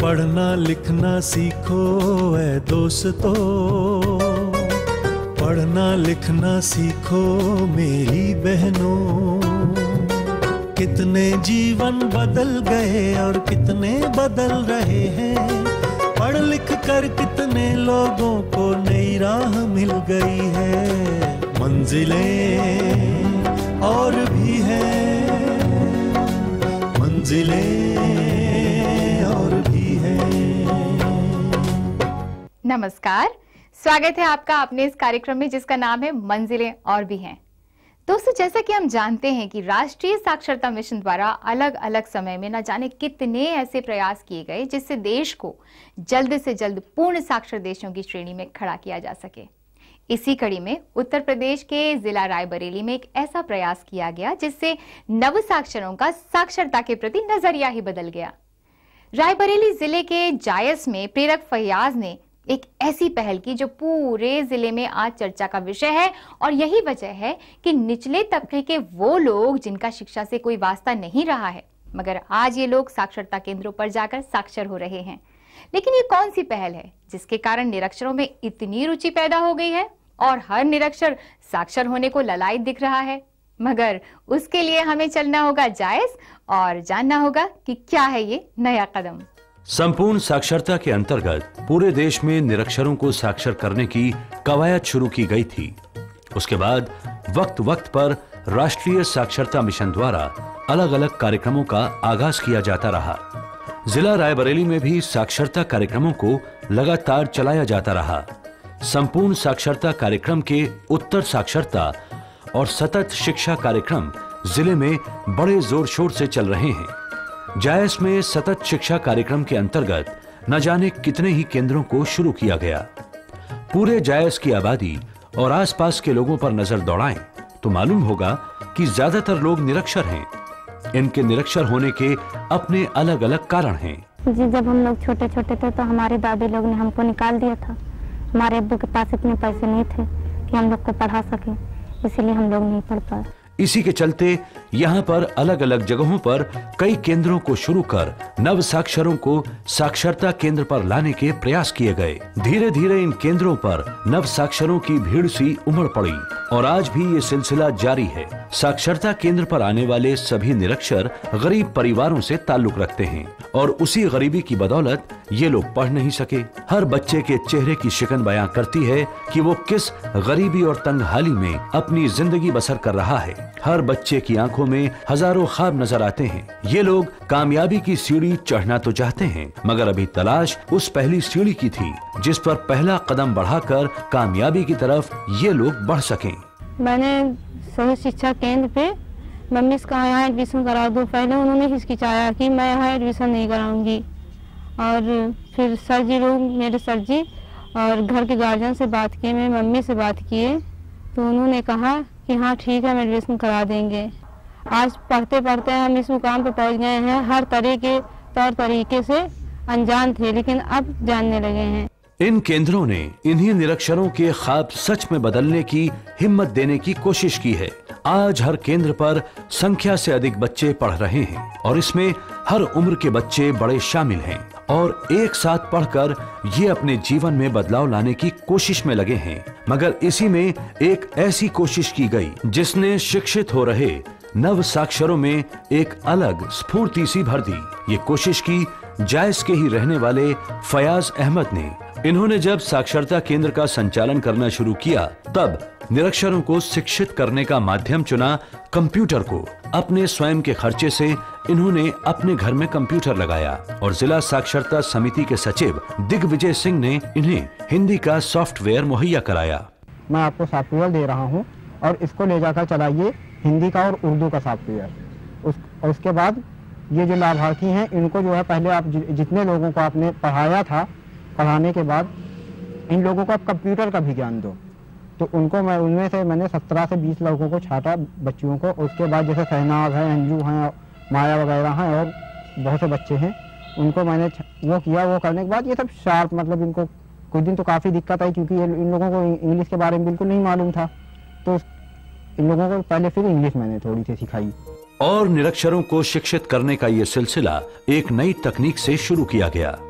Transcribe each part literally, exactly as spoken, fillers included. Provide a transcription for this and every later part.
पढ़ना लिखना सीखो ऐ दोस्तों, पढ़ना लिखना सीखो मेरी बहनों। कितने जीवन बदल गए और कितने बदल रहे हैं, पढ़ लिख कर कितने लोगों को नई राह मिल गई है। मंजिलें और भी हैं, मंजिलें और भी हैं। नमस्कार, स्वागत है आपका अपने इस कार्यक्रम में जिसका नाम है मंजिलें और भी हैं। दोस्तों, जैसा कि हम जानते हैं कि राष्ट्रीय साक्षरता मिशन द्वारा अलग अलग समय में न जाने कितने ऐसे प्रयास किए गए जिससे देश को जल्द से जल्द पूर्ण साक्षर देशों की श्रेणी में खड़ा किया जा सके। इसी कड़ी में उत्तर प्रदेश के जिला रायबरेली में एक ऐसा प्रयास किया गया जिससे नव साक्षरों का साक्षरता के प्रति नजरिया ही बदल गया। रायबरेली जिले के जायस में प्रेरक फैयाज ने एक ऐसी पहल की जो पूरे जिले में आज चर्चा का विषय है, और यही वजह है कि निचले तबके के वो लोग जिनका शिक्षा से कोई वास्ता नहीं रहा है, मगर आज ये लोग साक्षरता केंद्रों पर जाकर साक्षर हो रहे हैं। लेकिन ये कौन सी पहल है जिसके कारण निरक्षरों में इतनी रुचि पैदा हो गई है और हर निरक्षर साक्षर होने को ललायत दिख रहा है? मगर उसके लिए हमें चलना होगा जायस और जानना होगा कि क्या है ये नया कदम। संपूर्ण साक्षरता के अंतर्गत पूरे देश में निरक्षरों को साक्षर करने की कवायद शुरू की गई थी। उसके बाद वक्त वक्त पर राष्ट्रीय साक्षरता मिशन द्वारा अलग अलग कार्यक्रमों का आगाज किया जाता रहा। जिला रायबरेली में भी साक्षरता कार्यक्रमों को लगातार चलाया जाता रहा। संपूर्ण साक्षरता कार्यक्रम के उत्तर साक्षरता और सतत शिक्षा कार्यक्रम जिले में बड़े जोर शोर से चल रहे हैं। जायस में सतत शिक्षा कार्यक्रम के अंतर्गत न जाने कितने ही केंद्रों को शुरू किया गया। पूरे जायस की आबादी और आसपास के लोगों पर नजर दौड़ाएं तो मालूम होगा कि ज्यादातर लोग निरक्षर हैं। इनके निरक्षर होने के अपने अलग अलग कारण हैं। जी, जब हम लोग छोटे छोटे थे तो हमारे दादी लोग ने हमको निकाल दिया था। हमारे अब्बू के पास इतने पैसे नहीं थे कि हम लोग को पढ़ा सके, इसीलिए हम लोग नहीं पढ़ पाए। इसी के चलते यहाँ पर अलग अलग जगहों पर कई केंद्रों को शुरू कर नव साक्षरों को साक्षरता केंद्र पर लाने के प्रयास किए गए। धीरे धीरे इन केंद्रों पर नव साक्षरों की भीड़ सी उमड़ पड़ी और आज भी ये सिलसिला जारी है। साक्षरता केंद्र पर आने वाले सभी निरक्षर गरीब परिवारों से ताल्लुक रखते हैं और उसी गरीबी की बदौलत ये लोग पढ़ नहीं सके। हर बच्चे के चेहरे की शिकन बयां करती है कि वो किस गरीबी और तंगहाली में अपनी जिंदगी बसर कर रहा है। हर बच्चे की आंखों में हजारों ख्वाब नजर आते हैं। ये लोग कामयाबी की सीढ़ी चढ़ना तो चाहते हैं, मगर अभी तलाश उस पहली सीढ़ी की थी जिस पर पहला कदम बढ़ाकर कामयाबी की तरफ ये लोग बढ़ सकें। मैंने सही शिक्षा केंद्र पे मम्मी से कहा यहाँ एडमिशन करा दो। पहले उन्होंने हिचकिचाया कि मैं यहाँ एडमिशन नहीं कराऊंगी, और फिर सर जी लोग, मेरे सर जी और घर के गार्जियन से बात किए, मेरी मम्मी से बात किए, तो उन्होंने कहा कि हाँ ठीक है, हम एडमिशन करा देंगे। आज पढ़ते पढ़ते हम इस मुकाम पे पहुँच गए हैं। हर तरह के तौर तरीके से अनजान थे, लेकिन अब जानने लगे हैं। इन केंद्रों ने इन्हीं निरक्षरों के ख्वाब सच में बदलने की हिम्मत देने की कोशिश की है। आज हर केंद्र पर संख्या से अधिक बच्चे पढ़ रहे हैं और इसमें हर उम्र के बच्चे बड़े शामिल हैं और एक साथ पढ़कर ये अपने जीवन में बदलाव लाने की कोशिश में लगे हैं। मगर इसी में एक ऐसी कोशिश की गई जिसने शिक्षित हो रहे नव साक्षरों में एक अलग स्फूर्ति सी भर दी। ये कोशिश की जायस के ही रहने वाले फयाज अहमद ने। इन्होंने जब साक्षरता केंद्र का संचालन करना शुरू किया तब निरक्षरों को शिक्षित करने का माध्यम चुना कंप्यूटर को। अपने स्वयं के खर्चे से इन्होंने अपने घर में कंप्यूटर लगाया और जिला साक्षरता समिति के सचिव दिग्विजय सिंह ने इन्हें हिंदी का सॉफ्टवेयर मुहैया कराया। मैं आपको सॉफ्टवेयर दे रहा हूं और इसको ले जाकर चलाइए, हिंदी का और उर्दू का सॉफ्टवेयर। उस, और उसके बाद ये जो लाभार्थी हैं इनको जो है, पहले आप जि, जितने लोगों को आपने पढ़ाया था, पढ़ाने के बाद इन लोगों को आप कंप्यूटर का भी ज्ञान दो। तो उनको मैं उनमें से मैंने सत्रह से बीस लोगों को छाटा, बच्चियों को। उसके बाद जैसे शहनाज है, अंजू हैं, माया वगैरह हैं और बहुत से बच्चे हैं, उनको मैंने वो किया। वो करने के बाद ये सब शार्प, मतलब इनको कुछ दिन तो काफ़ी दिक्कत आई क्योंकि इन लोगों को इंग्लिश के बारे में बिल्कुल नहीं मालूम था। तो इन लोगों को पहले फिर इंग्लिश मैंने थोड़ी सी सिखाई। और निरक्षरों को शिक्षित करने का ये सिलसिला एक नई तकनीक से शुरू किया गया।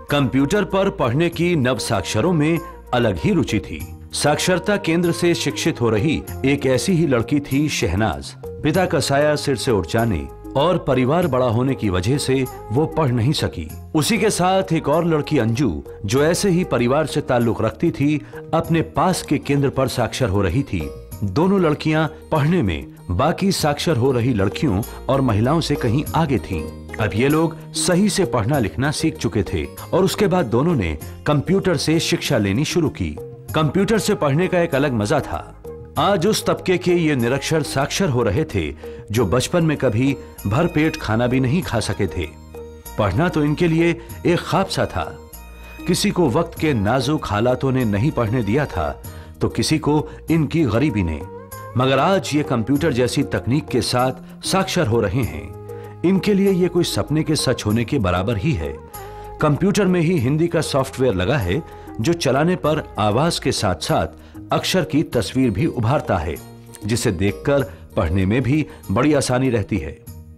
कंप्यूटर पर पढ़ने की नव साक्षरों में अलग ही रुचि थी। साक्षरता केंद्र से शिक्षित हो रही एक ऐसी ही लड़की थी शहनाज। पिता का साया सिर से उठ जाने और परिवार बड़ा होने की वजह से वो पढ़ नहीं सकी। उसी के साथ एक और लड़की अंजू, जो ऐसे ही परिवार से ताल्लुक रखती थी, अपने पास के केंद्र पर साक्षर हो रही थी। दोनों लड़कियां पढ़ने में बाकी साक्षर हो रही लड़कियों और महिलाओं से कहीं आगे थीं। अब ये लोग सही से पढ़ना लिखना सीख चुके थे और उसके बाद दोनों ने कंप्यूटर से शिक्षा लेनी शुरू की। कंप्यूटर से पढ़ने का एक अलग मजा था। आज उस तबके के ये निरक्षर साक्षर हो रहे थे जो बचपन में कभी भरपेट खाना भी नहीं खा सके थे। पढ़ना तो इनके लिए एक ख्वाब सा था। किसी को वक्त के नाजुक हालातों ने नहीं पढ़ने दिया था तो किसी को इनकी गरीबी ने। मगर आज ये कंप्यूटर जैसी तकनीक के साथ साक्षर हो रहे हैं। इनके लिए ये कोई सपने के सच होने के बराबर ही है। कंप्यूटर में ही हिंदी का सॉफ्टवेयर लगा है जो चलाने पर आवाज के साथ साथ अक्षर की तस्वीर भी उभारता है, जिसे देखकर पढ़ने में भी बड़ी आसानी रहती है।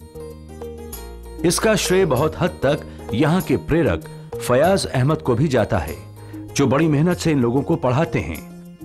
इसका श्रेय बहुत हद तक यहाँ के प्रेरक फयाज अहमद को भी जाता है, जो बड़ी मेहनत से इन लोगों को पढ़ाते हैं।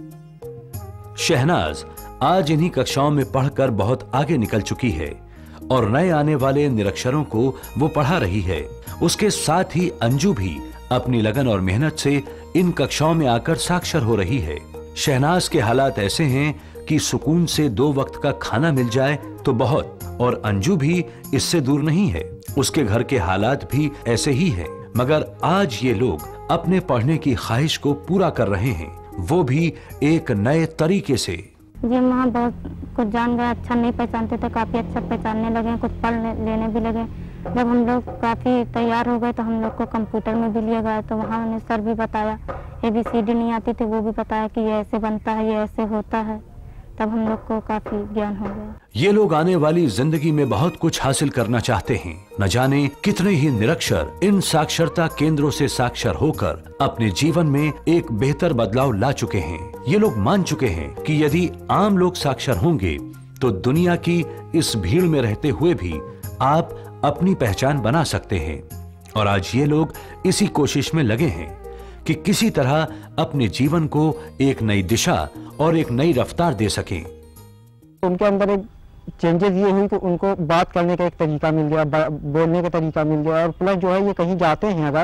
शहनाज आज इन्हीं कक्षाओं में पढ़कर बहुत आगे निकल चुकी है और नए आने वाले निरक्षरों को वो पढ़ा रही है। उसके साथ ही अंजू भी अपनी लगन और मेहनत से इन कक्षाओं में आकर साक्षर हो रही है। शहनाज के हालात ऐसे हैं कि सुकून से दो वक्त का खाना मिल जाए तो बहुत, और अंजू भी इससे दूर नहीं है। उसके घर के हालात भी ऐसे ही हैं, मगर आज ये लोग अपने पढ़ने की ख्वाहिश को पूरा कर रहे हैं, वो भी एक नए तरीके से। ये वहाँ बहुत कुछ जान गए, अच्छा नहीं पहचानते थे, काफी अच्छा पहचानने लगे, कुछ पढ़ लेने भी लगे। जब हम लोग काफी तैयार हो गए तो हम लोग को कंप्यूटर में भी लिया गया, तो वहाँ उन्हें सर भी बताया, ए बी सी डी नहीं आती थी वो भी बताया कि ये ऐसे बनता है, ये ऐसे होता है। तब हम लोग को काफी ज्ञान हो गया। ये लोग आने वाली जिंदगी में बहुत कुछ हासिल करना चाहते हैं। न जाने कितने ही निरक्षर इन साक्षरता केंद्रों से साक्षर होकर अपने जीवन में एक बेहतर बदलाव ला चुके हैं। ये लोग मान चुके हैं कि यदि आम लोग साक्षर होंगे तो दुनिया की इस भीड़ में रहते हुए भी आप अपनी पहचान बना सकते हैं। और आज ये लोग इसी कोशिश में लगे हैं कि किसी तरह अपने जीवन को एक नई दिशा और एक नई रफ्तार दे सकें। उनके अंदर एक चेंजेस ये हुई कि उनको बात करने का एक तरीका मिल गया, बोलने का तरीका मिल गया, और प्लस जो है ये कहीं जाते हैं अगर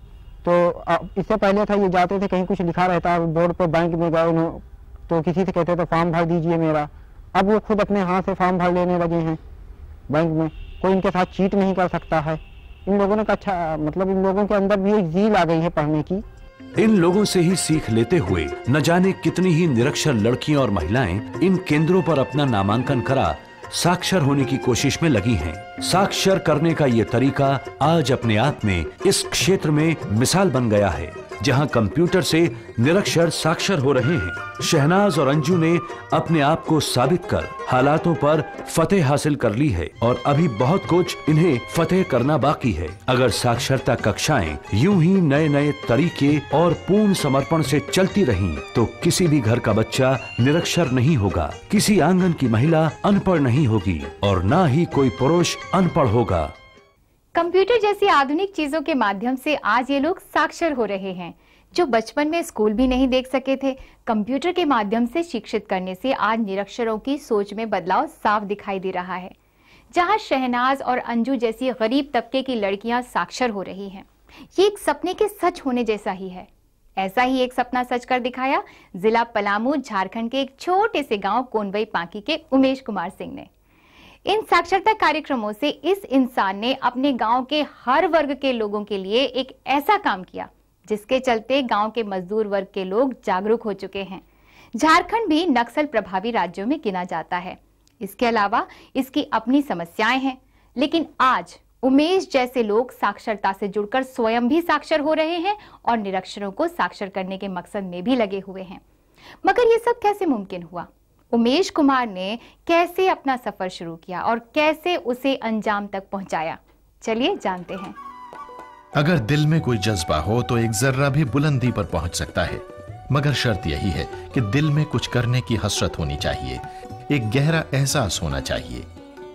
तो इससे पहले था ये जाते थे कहीं कुछ लिखा रहता है बोर्ड पर, बैंक में गए तो किसी से कहते थे फॉर्म भर दीजिए मेरा। अब वो खुद अपने हाथ से फॉर्म भर लेने लगे हैं बैंक में, कोई इनके साथ चीट नहीं कर सकता है। इन लोगों ने अच्छा मतलब इन लोगों के अंदर भी एक जील आ गई है पढ़ने की। इन लोगों से ही सीख लेते हुए न जाने कितनी ही निरक्षर लड़कियां और महिलाएं इन केंद्रों पर अपना नामांकन करा साक्षर होने की कोशिश में लगी हैं। साक्षर करने का ये तरीका आज अपने आप में इस क्षेत्र में मिसाल बन गया है, जहां कंप्यूटर से निरक्षर साक्षर हो रहे हैं। शहनाज और अंजू ने अपने आप को साबित कर हालातों पर फतेह हासिल कर ली है और अभी बहुत कुछ इन्हें फतेह करना बाकी है। अगर साक्षरता कक्षाएं यूं ही नए नए तरीके और पूर्ण समर्पण से चलती रहीं, तो किसी भी घर का बच्चा निरक्षर नहीं होगा, किसी आंगन की महिला अनपढ़ नहीं होगी और ना ही कोई पुरुष अनपढ़ होगा। कंप्यूटर जैसी आधुनिक चीजों के माध्यम से आज ये लोग साक्षर हो रहे हैं। जो बचपन में स्कूल भी नहीं देख सके थे, कंप्यूटर के माध्यम से शिक्षित करने से आज निरक्षरों की सोच में बदलाव साफ दिखाई दे रहा है। जहां शहनाज और अंजू जैसी गरीब तबके की लड़कियां साक्षर हो रही हैं, ये एक सपने के सच होने जैसा ही है। ऐसा ही एक सपना सच कर दिखाया जिला पलामू झारखंड के एक छोटे से गांव कोनवई पांकी के उमेश कुमार सिंह ने। इन साक्षरता कार्यक्रमों से इस इंसान ने अपने गांव के हर वर्ग के लोगों के लिए एक ऐसा काम किया जिसके चलते गांव के मजदूर वर्ग के लोग जागरूक हो चुके हैं। झारखंड भी नक्सल प्रभावी राज्यों में गिना जाता है। इसके अलावा इसकी अपनी समस्याएं हैं, लेकिन आज उमेश जैसे लोग साक्षरता से जुड़कर स्वयं भी साक्षर हो रहे हैं और निरक्षरों को साक्षर करने के मकसद में भी लगे हुए हैं। मगर ये सब कैसे मुमकिन हुआ? उमेश कुमार ने कैसे अपना सफर शुरू किया और कैसे उसे अंजाम तक पहुंचाया? चलिए जानते हैं। अगर दिल में कोई जज्बा हो तो एक जर्रा भी बुलंदी पर पहुंच सकता है, मगर शर्त यही है कि दिल में कुछ करने की हसरत होनी चाहिए, एक गहरा एहसास होना चाहिए।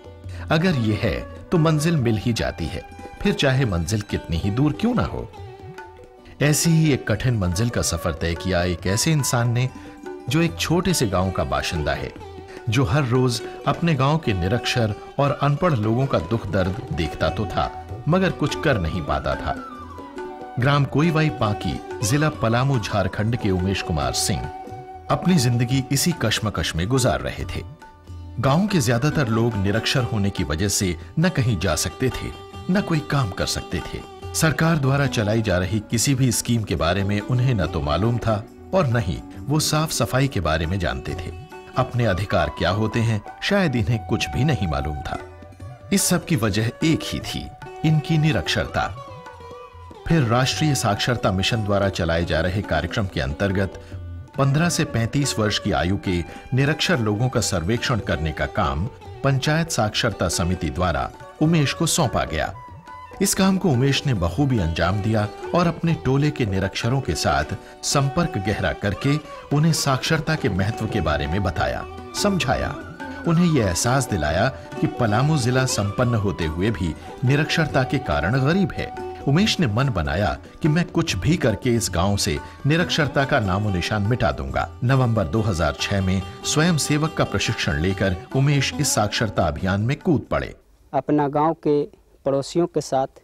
अगर यह है तो मंजिल मिल ही जाती है, फिर चाहे मंजिल कितनी ही दूर क्यों ना हो। ऐसी ही एक कठिन मंजिल का सफर तय किया एक ऐसे इंसान ने जो एक छोटे से गांव का बाशिंदा है, जो हर रोज अपने गांव के निरक्षर और अनपढ़ लोगों का दुख दर्द देखता तो था मगर कुछ कर नहीं पाता था। ग्राम कोईवाई पांकी, जिला पलामू, झारखंड के उमेश कुमार सिंह अपनी जिंदगी इसी कश्मकश में गुजार रहे थे। गांव के ज्यादातर लोग निरक्षर होने की वजह से न कहीं जा सकते थे, न कोई काम कर सकते थे। सरकार द्वारा चलाई जा रही किसी भी स्कीम के बारे में उन्हें न तो मालूम था और न ही वो साफ सफाई के बारे में जानते थे। अपने अधिकार क्या होते हैं शायद इन्हें कुछ भी नहीं मालूम था। इस सब की वजह एक ही थी, इनकी निरक्षरता। फिर राष्ट्रीय साक्षरता मिशन द्वारा चलाए जा रहे कार्यक्रम के अंतर्गत पंद्रह से पैंतीस वर्ष की आयु के निरक्षर लोगों का सर्वेक्षण करने का काम पंचायत साक्षरता समिति द्वारा उमेश को सौंपा गया। इस काम को उमेश ने बखूबी अंजाम दिया और अपने टोले के निरक्षरों के साथ संपर्क गहरा करके उन्हें साक्षरता के महत्व के बारे में बताया, समझाया। उन्हें यह एहसास दिलाया कि पलामू जिला संपन्न होते हुए भी निरक्षरता के कारण गरीब है। उमेश ने मन बनाया कि मैं कुछ भी करके इस गांव से निरक्षरता का नामो निशान मिटा दूंगा। नवंबर दो हज़ार छह में स्वयं सेवक का प्रशिक्षण लेकर उमेश इस साक्षरता अभियान में कूद पड़े। अपना गांव के पड़ोसियों के साथ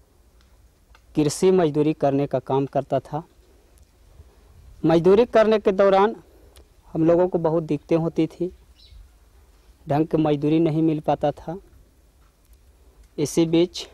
कृषि मजदूरी करने का काम करता था। मजदूरी करने के दौरान हम लोगों को बहुत दिक्कतें होती थी, ढंग की मजदूरी नहीं मिल पाता था। इसी बीच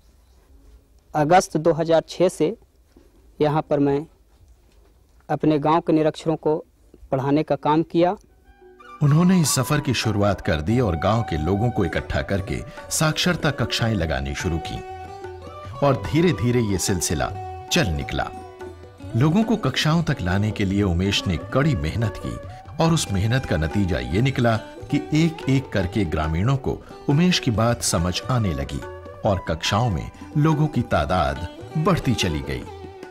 अगस्त दो हज़ार छह से यहाँ पर मैं अपने गांव के निरक्षरों को पढ़ाने का काम किया। उन्होंने इस सफर की शुरुआत कर दी और गांव के लोगों को इकट्ठा करके साक्षरता कक्षाएं लगानी शुरू की और धीरे धीरे ये सिलसिला चल निकला। लोगों को कक्षाओं तक लाने के लिए उमेश ने कड़ी मेहनत की और उस मेहनत का नतीजा ये निकला कि एक एक करके ग्रामीणों को उमेश की बात समझ आने लगी और कक्षाओं में लोगों की तादाद बढ़ती चली गई।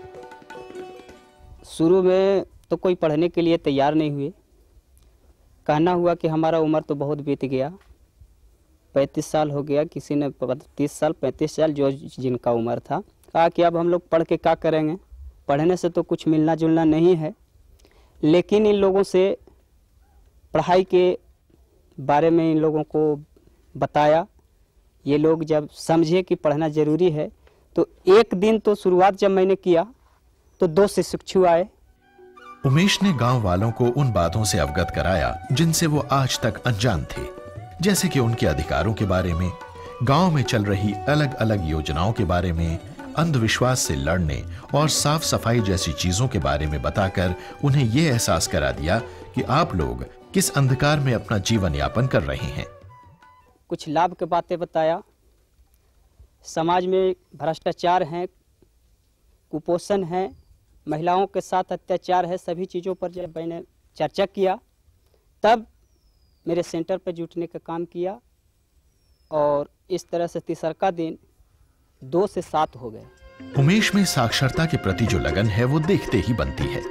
शुरू में तो कोई पढ़ने के लिए तैयार नहीं हुए। कहना हुआ कि हमारा उम्र तो बहुत बीत गया, पैंतीस साल हो गया, किसी ने तीस साल पैंतीस साल, जो जिनका उम्र था। कहा कि अब हम लोग पढ़ के क्या करेंगे, पढ़ने से तो कुछ मिलना जुलना नहीं है। लेकिन इन लोगों से पढ़ाई के बारे में इन लोगों को बताया। ये लोग जब समझे कि पढ़ना ज़रूरी है तो एक दिन तो शुरुआत जब मैंने किया तो दो शिक्षु आए। उमेश ने गांव वालों को उन बातों से अवगत कराया जिनसे वो आज तक अनजान थे, जैसे कि उनके अधिकारों के बारे में, गांव में चल रही अलग अलग योजनाओं के बारे में, अंधविश्वास से लड़ने और साफ सफाई जैसी चीजों के बारे में बताकर उन्हें यह एहसास करा दिया कि आप लोग किस अंधकार में अपना जीवन यापन कर रहे हैं। कुछ लाभ की बातें बताया। समाज में भ्रष्टाचार है, कुपोषण है, महिलाओं के साथ अत्याचार है, सभी चीज़ों पर जब मैंने चर्चा किया तब मेरे सेंटर पर जुटने का काम किया और इस तरह से तीसरा दिन दो से सात हो गए। उमेश में साक्षरता के प्रति जो लगन है वो देखते ही बनती है।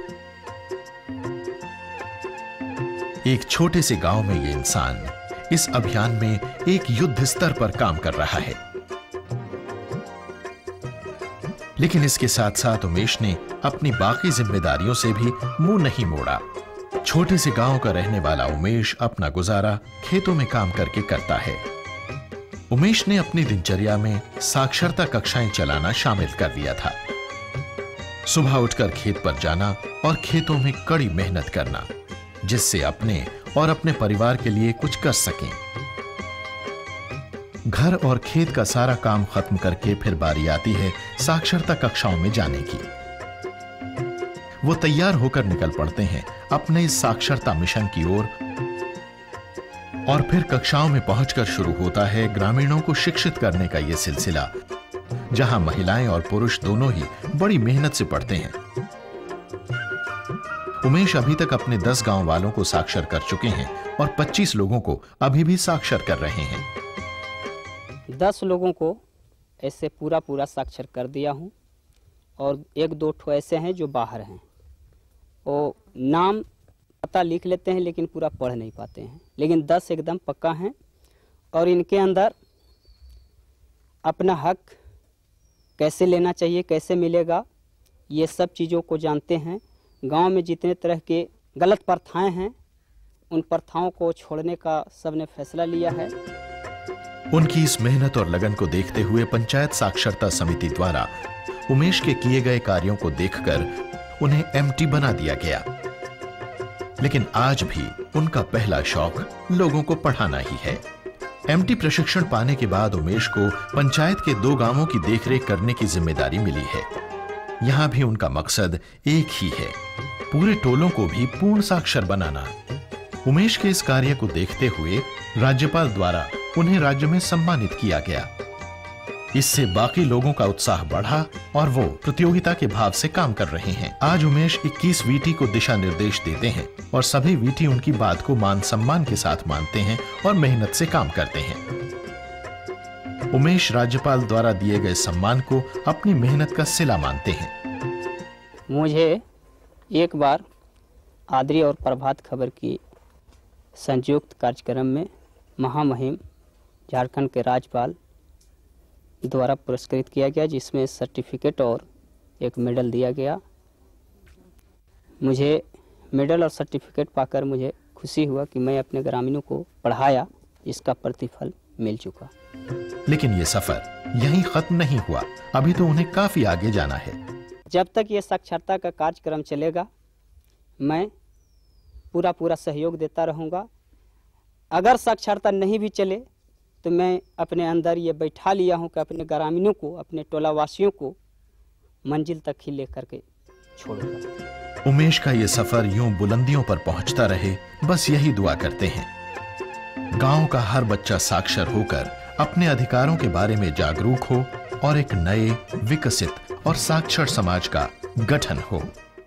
एक छोटे से गांव में ये इंसान इस अभियान में एक युद्ध स्तर पर काम कर रहा है। लेकिन इसके साथ साथ उमेश ने अपनी बाकी जिम्मेदारियों से भी मुंह नहीं मोड़ा। छोटे से गांव का रहने वाला उमेश अपना गुजारा खेतों में काम करके करता है। उमेश ने अपनी दिनचर्या में साक्षरता कक्षाएं चलाना शामिल कर दिया था। सुबह उठकर खेत पर जाना और खेतों में कड़ी मेहनत करना, जिससे अपने और अपने परिवार के लिए कुछ कर सकें। घर और खेत का सारा काम खत्म करके फिर बारी आती है साक्षरता कक्षाओं में जाने की। वो तैयार होकर निकल पड़ते हैं अपने इस साक्षरता मिशन की ओर और फिर कक्षाओं में पहुंचकर शुरू होता है ग्रामीणों को शिक्षित करने का यह सिलसिला, जहां महिलाएं और पुरुष दोनों ही बड़ी मेहनत से पढ़ते हैं। उमेश अभी तक अपने दस गांव वालों को साक्षर कर चुके हैं और पच्चीस लोगों को अभी भी साक्षर कर रहे हैं। दस लोगों को ऐसे पूरा पूरा साक्षर कर दिया हूं और एक दो ठो ऐसे हैं जो बाहर हैं। वो नाम पता लिख लेते हैं लेकिन पूरा पढ़ नहीं पाते हैं, लेकिन दस एकदम पक्का हैं और इनके अंदर अपना हक कैसे लेना चाहिए, कैसे मिलेगा, ये सब चीज़ों को जानते हैं। गांव में जितने तरह के गलत प्रथाएं हैं उन प्रथाओं को छोड़ने का सबने फैसला लिया है। उनकी इस मेहनत और लगन को देखते हुए पंचायत साक्षरता समिति द्वारा उमेश के किए गए कार्यों को देखकर उन्हें एमटी बना दिया गया। लेकिन आज भी उनका पहला शौक लोगों को पढ़ाना ही है। एमटी प्रशिक्षण पाने के बाद उमेश को पंचायत के दो गांवों की देखरेख करने की जिम्मेदारी मिली है। यहां भी उनका मकसद एक ही है, पूरे टोलों को भी पूर्ण साक्षर बनाना। उमेश के इस कार्य को देखते हुए राज्यपाल द्वारा उन्हें राज्य में सम्मानित किया गया। इससे बाकी लोगों का उत्साह बढ़ा और वो प्रतियोगिता के भाव से काम कर रहे हैं। आज उमेश इक्कीस वीटी को दिशा निर्देश देते हैं और सभी वीटी उनकी बात को मान सम्मान के साथ मानते हैं और मेहनत से काम करते हैं। उमेश राज्यपाल द्वारा दिए गए सम्मान को अपनी मेहनत का सिला मानते हैं। मुझे एक बार आदरी और प्रभात खबर की संयुक्त कार्यक्रम में महामहिम झारखंड के राज्यपाल द्वारा पुरस्कृत किया गया, जिसमें सर्टिफिकेट और एक मेडल दिया गया। मुझे मेडल और सर्टिफिकेट पाकर मुझे खुशी हुआ कि मैं अपने ग्रामीणों को पढ़ाया, इसका प्रतिफल मिल चुका। लेकिन ये सफर यहीं खत्म नहीं हुआ, अभी तो उन्हें काफी आगे जाना है। जब तक ये साक्षरता का कार्यक्रम चलेगा मैं पूरा पूरा सहयोग देता रहूँगा। अगर साक्षरता नहीं भी चले तो मैं अपने अंदर ये बैठा लिया हूँ कि अपने ग्रामीणों को, अपने टोला वासियों को मंजिल तक ही लेकर के छोड़ूंगा। उमेश का ये सफर यूं बुलंदियों पर पहुंचता रहे, बस यही दुआ करते हैं। गांव का हर बच्चा साक्षर होकर अपने अधिकारों के बारे में जागरूक हो और एक नए, विकसित और साक्षर समाज का गठन हो।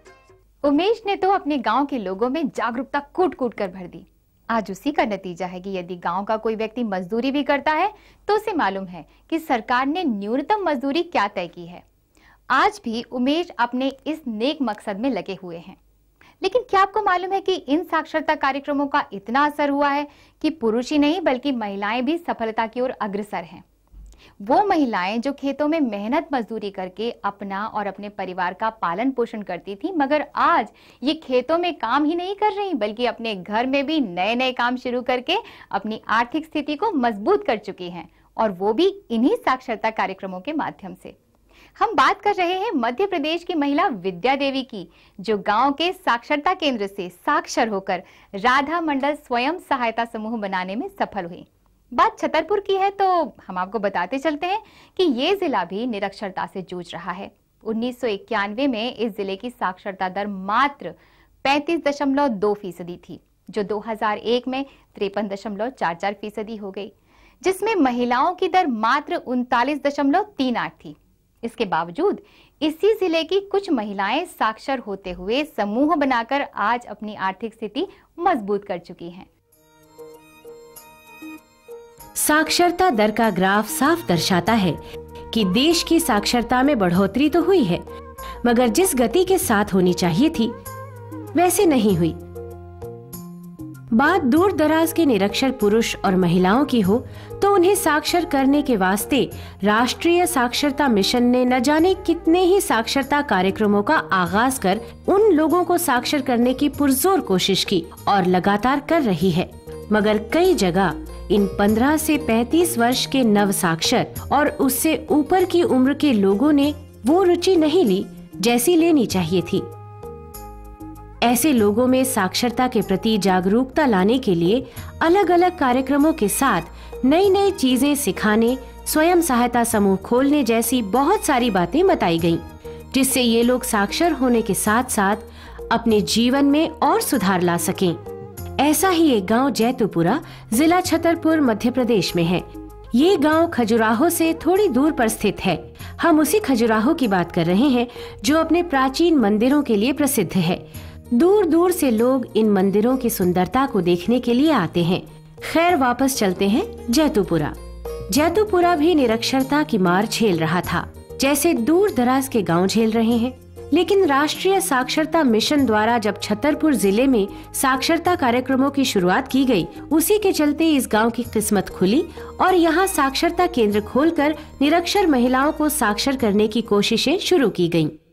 उमेश ने तो अपने गांव के लोगों में जागरूकता कूट कूट कर भर दी। आज उसी का नतीजा है कि यदि गांव का कोई व्यक्ति मजदूरी भी करता है तो उसे मालूम है कि सरकार ने न्यूनतम मजदूरी क्या तय की है। आज भी उमेश अपने इस नेक मकसद में लगे हुए हैं। लेकिन क्या आपको मालूम है कि इन साक्षरता कार्यक्रमों का इतना असर हुआ है कि पुरुष ही नहीं बल्कि महिलाएं भी सफलता की ओर अग्रसर हैं। वो महिलाएं जो खेतों में मेहनत मजदूरी करके अपना और अपने परिवार का पालन पोषण करती थी, मगर आज ये खेतों में काम ही नहीं कर रही बल्कि अपने घर में भी नए नए काम शुरू करके अपनी आर्थिक स्थिति को मजबूत कर चुकी हैं, और वो भी इन्हीं साक्षरता कार्यक्रमों के माध्यम से। हम बात कर रहे हैं मध्य प्रदेश की महिला विद्या देवी की, जो गांव के साक्षरता केंद्र से साक्षर होकर राधा मंडल स्वयं सहायता समूह बनाने में सफल हुई। बात छतरपुर की है तो हम आपको बताते चलते हैं कि ये जिला भी निरक्षरता से जूझ रहा है। उन्नीस सौ इक्यानवे में इस जिले की साक्षरता दर मात्र पैंतीस दशमलव दो फीसदी थी, जो दो हज़ार एक में तिरपन दशमलव चार चार फीसदी हो गई, जिसमें महिलाओं की दर मात्र उनतालीस दशमलव तीन आठ थी। इसके बावजूद इसी जिले की कुछ महिलाएं साक्षर होते हुए समूह बनाकर आज अपनी आर्थिक स्थिति मजबूत कर चुकी हैं। साक्षरता दर का ग्राफ साफ दर्शाता है कि देश की साक्षरता में बढ़ोतरी तो हुई है, मगर जिस गति के साथ होनी चाहिए थी वैसे नहीं हुई। बात दूर दराज के निरक्षर पुरुष और महिलाओं की हो तो उन्हें साक्षर करने के वास्ते राष्ट्रीय साक्षरता मिशन ने न जाने कितने ही साक्षरता कार्यक्रमों का आगाज कर उन लोगों को साक्षर करने की पुरजोर कोशिश की और लगातार कर रही है। मगर कई जगह इन पंद्रह से पैंतीस वर्ष के नव साक्षर और उससे ऊपर की उम्र के लोगों ने वो रुचि नहीं ली जैसी लेनी चाहिए थी। ऐसे लोगों में साक्षरता के प्रति जागरूकता लाने के लिए अलग अलग कार्यक्रमों के साथ नई नई चीजें सिखाने, स्वयं सहायता समूह खोलने जैसी बहुत सारी बातें बताई गईं, जिससे ये लोग साक्षर होने के साथ साथ अपने जीवन में और सुधार ला सकें। ऐसा ही एक गांव जैतूपुरा, जिला छतरपुर, मध्य प्रदेश में है। ये गांव खजुराहो से थोड़ी दूर पर स्थित है। हम उसी खजुराहो की बात कर रहे हैं जो अपने प्राचीन मंदिरों के लिए प्रसिद्ध है। दूर दूर से लोग इन मंदिरों की सुंदरता को देखने के लिए आते हैं। खैर, वापस चलते हैं जैतूपुरा। जैतूपुरा भी निरक्षरता की मार झेल रहा था, जैसे दूर दराज के गांव झेल रहे हैं। लेकिन राष्ट्रीय साक्षरता मिशन द्वारा जब छतरपुर जिले में साक्षरता कार्यक्रमों की शुरुआत की गई, उसी के चलते इस गांव की किस्मत खुली और यहाँ साक्षरता केंद्र खोलकर निरक्षर महिलाओं को साक्षर करने की कोशिशें शुरू की गईं।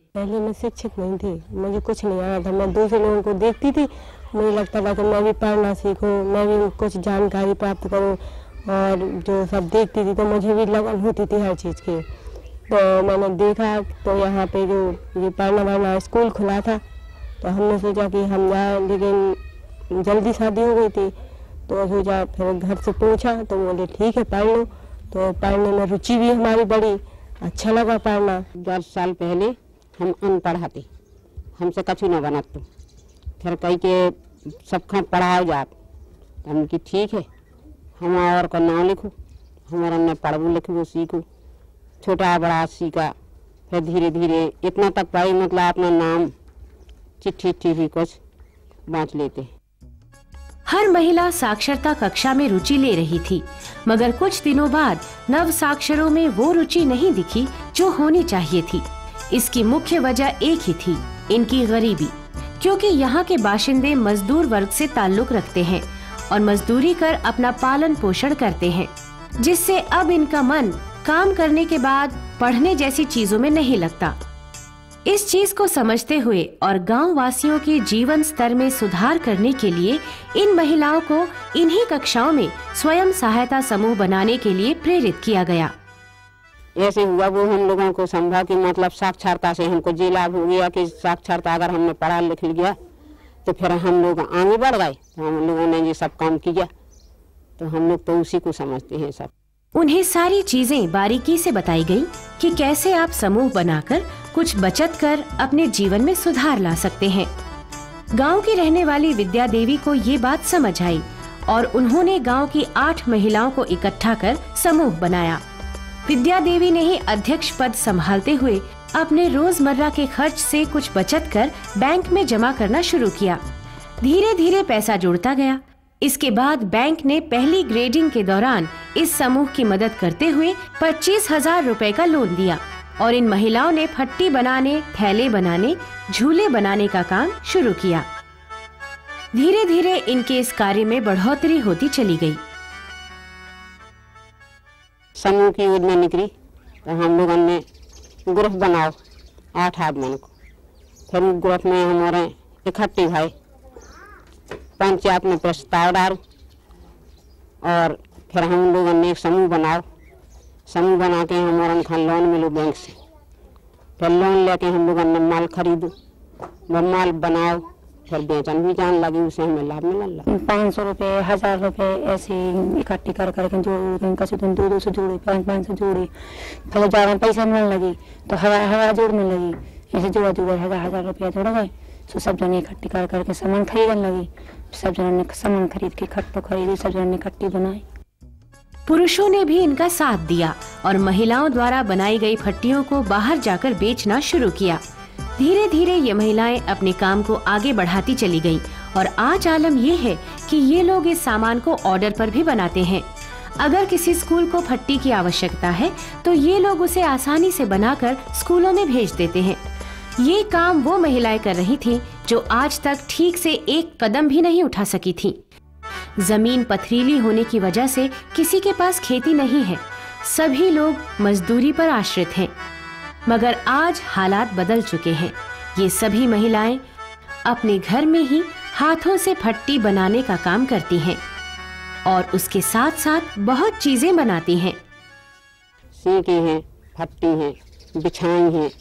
पहले मैं शिक्षित नहीं थी, मुझे कुछ नहीं आया था। मैं दूसरे लोगों को देखती थी, मुझे लगता था कि मैं भी पढ़ना सीखूं, मैं भी कुछ जानकारी प्राप्त करूं, और जो सब देखती थी तो मुझे भी लगन होती थी हर चीज़ की। तो मैंने देखा तो यहाँ पे जो ये पढ़ना पढ़ना स्कूल खुला था, तो हमने सोचा कि हम जाएँ, लेकिन जल्दी शादी हो गई थी तो सोचा, फिर घर से पूछा तो बोले ठीक है पढ़ लो। तो पढ़ने में रुचि भी हमारी बड़ी, अच्छा लगा पढ़ना। दस साल पहले हम अनपढ़ थे, हमसे कछु न बनत। तो फिर कही के सबका पढ़ाओ जात, तो हम की ठीक है, हम और का नाम लिखो, हमारा न पढ़बू लिखबू सीखू, छोटा बड़ा सीखा। फिर धीरे धीरे इतना तक पाई, मतलब अपना नाम चिट्ठी चिट्ठी भी कुछ बांट लेते। हर महिला साक्षरता कक्षा में रुचि ले रही थी, मगर कुछ दिनों बाद नव साक्षरों में वो रुचि नहीं दिखी जो होनी चाहिए थी। इसकी मुख्य वजह एक ही थी, इनकी गरीबी, क्योंकि यहाँ के बाशिंदे मजदूर वर्ग से ताल्लुक रखते हैं और मजदूरी कर अपना पालन पोषण करते हैं, जिससे अब इनका मन काम करने के बाद पढ़ने जैसी चीजों में नहीं लगता। इस चीज को समझते हुए और गांव वासियों के जीवन स्तर में सुधार करने के लिए इन महिलाओं को इन्हीं कक्षाओं में स्वयं सहायता समूह बनाने के लिए प्रेरित किया गया। ऐसे हुआ वो हम लोगों को समझा कि मतलब साक्षरता से हमको ये लाभ हो गया कि साक्षरता अगर हमने पढ़ा लिख गया तो फिर हम लोग आगे बढ़ गए। तो हम लोगों ने ये सब काम किया, तो हम लोग तो उसी को समझते हैं सब। उन्हें सारी चीजें बारीकी से बताई गई कि कैसे आप समूह बनाकर कुछ बचत कर अपने जीवन में सुधार ला सकते हैं। गांव की रहने वाली विद्या देवी को ये बात समझ आई और उन्होंने गांव की आठ महिलाओं को इकट्ठा कर समूह बनाया। विद्या देवी ने ही अध्यक्ष पद संभालते हुए अपने रोजमर्रा के खर्च से कुछ बचत कर बैंक में जमा करना शुरू किया। धीरे धीरे पैसा जुड़ता गया। इसके बाद बैंक ने पहली ग्रेडिंग के दौरान इस समूह की मदद करते हुए पच्चीस हजार रुपए का लोन दिया और इन महिलाओं ने फट्टी बनाने, थैले बनाने, झूले बनाने का काम शुरू किया। धीरे धीरे इनके इस कार्य में बढ़ोतरी होती चली गई। समूह की योजना निकली तो हम लोगों ने ग्रुप बनाओ आठ आदमी को, फिर ग्रुप में हमारे इकट्ठे भाई पंचायत में प्रस्ताव डालो और फिर हम लोगों ने एक समूह बनाओ। समूह बना के हमारा खान लोन मिलो बैंक से, फिर लोन लेके हम लोगों ने माल खरीदो, वो माल बनाओ, फिर बेचन भी जान लगी, उसे हमें लाभ मिला। पाँच सौ रुपये हजार रुपये ऐसे इकट्ठी कर करके जोड़ कसी दिन दो दो से जोड़े, पाँच पाँच से जोड़े, फिर ज़्यादा पैसा मिलने लगी तो हवा हवा जोड़ने लगी। ऐसे जोड़ा जोड़ा हजार हजार रुपया जोड़ गए, तो सब जने इकट्ठी कर करके सामान खरीदने लगी। सब जनों ने सामान खरीद के खट तो खरीदी, सब जनों ने इकट्ठी बनाई। पुरुषों ने भी इनका साथ दिया और महिलाओं द्वारा बनाई गई फट्टियों को बाहर जाकर बेचना शुरू किया। धीरे धीरे ये महिलाएं अपने काम को आगे बढ़ाती चली गईं और आज आलम ये है कि ये लोग इस सामान को ऑर्डर पर भी बनाते हैं। अगर किसी स्कूल को फट्टी की आवश्यकता है तो ये लोग उसे आसानी से बनाकर स्कूलों में भेज देते हैं। ये काम वो महिलाएं कर रही थीं जो आज तक ठीक से एक कदम भी नहीं उठा सकी थीं। जमीन पथरीली होने की वजह से किसी के पास खेती नहीं है, सभी लोग मजदूरी पर आश्रित हैं। मगर आज हालात बदल चुके हैं। ये सभी महिलाएं अपने घर में ही हाथों से फट्टी बनाने का काम करती हैं और उसके साथ साथ बहुत चीजें बनाती हैं। सीके हैं, फट्टी हैं, बिछाई हैं,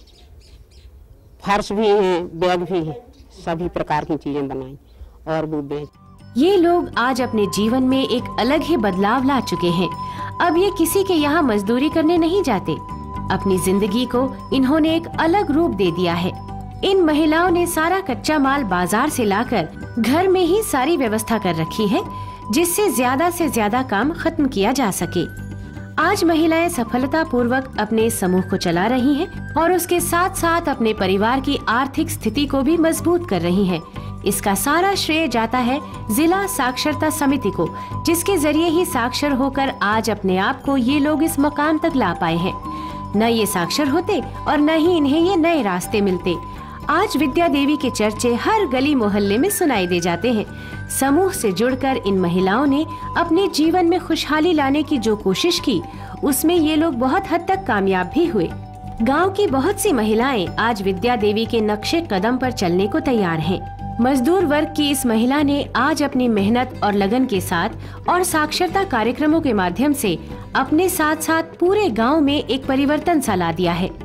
फर्श भी हैं, बैग भी हैं, सभी प्रकार की चीजें बनाई और वो बेच। ये लोग आज अपने जीवन में एक अलग ही बदलाव ला चुके हैं। अब ये किसी के यहाँ मजदूरी करने नहीं जाते। अपनी जिंदगी को इन्होंने एक अलग रूप दे दिया है। इन महिलाओं ने सारा कच्चा माल बाजार से लाकर घर में ही सारी व्यवस्था कर रखी है, जिससे ज्यादा से ज्यादा काम खत्म किया जा सके। आज महिलाएं सफलता पूर्वक अपने समूह को चला रही हैं और उसके साथ साथ अपने परिवार की आर्थिक स्थिति को भी मजबूत कर रही हैं। इसका सारा श्रेय जाता है जिला साक्षरता समिति को, जिसके जरिए ही साक्षर होकर आज अपने आप को ये लोग इस मुकाम तक ला पाए हैं। न ये साक्षर होते और न ही इन्हें ये नए रास्ते मिलते। आज विद्या देवी के चर्चे हर गली मोहल्ले में सुनाई दे जाते हैं। समूह से जुड़कर इन महिलाओं ने अपने जीवन में खुशहाली लाने की जो कोशिश की, उसमें ये लोग बहुत हद तक कामयाब भी हुए। गांव की बहुत सी महिलाएं आज विद्या देवी के नक्शे कदम पर चलने को तैयार हैं। मजदूर वर्ग की इस महिला ने आज अपनी मेहनत और लगन के साथ और साक्षरता कार्यक्रमों के माध्यम से अपने साथ साथ पूरे गांव में एक परिवर्तन सा ला दिया है।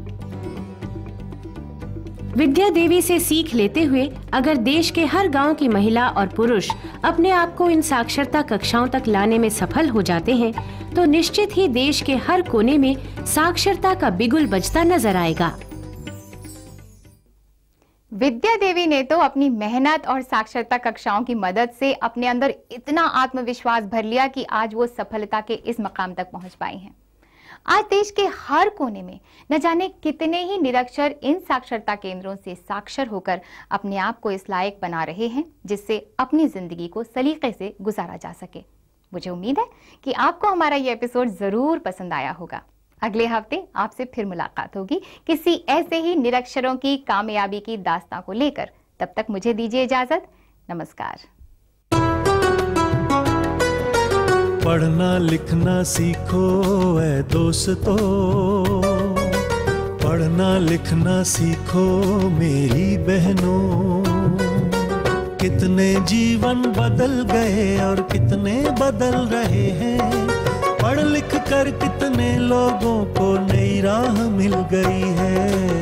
विद्या देवी से सीख लेते हुए अगर देश के हर गांव की महिला और पुरुष अपने आप को इन साक्षरता कक्षाओं तक लाने में सफल हो जाते हैं तो निश्चित ही देश के हर कोने में साक्षरता का बिगुल बजता नजर आएगा। विद्या देवी ने तो अपनी मेहनत और साक्षरता कक्षाओं की मदद से अपने अंदर इतना आत्मविश्वास भर लिया कि आज वो सफलता के इस मकाम तक पहुंच पाई हैं। आज देश के हर कोने में न जाने कितने ही निरक्षर इन साक्षरता केंद्रों से साक्षर होकर अपने आप को इस लायक बना रहे हैं जिससे अपनी जिंदगी को सलीके से गुजारा जा सके। मुझे उम्मीद है कि आपको हमारा ये एपिसोड जरूर पसंद आया होगा। अगले हफ्ते आपसे फिर मुलाकात होगी किसी ऐसे ही निरक्षरों की कामयाबी की दास्तां को लेकर। तब तक मुझे दीजिए इजाजत। नमस्कार। पढ़ना लिखना सीखो ऐ दोस्तों, पढ़ना लिखना सीखो मेरी बहनों। कितने जीवन बदल गए और कितने बदल रहे हैं। पढ़ लिख कर कितने लोगों को नई राह मिल गई है।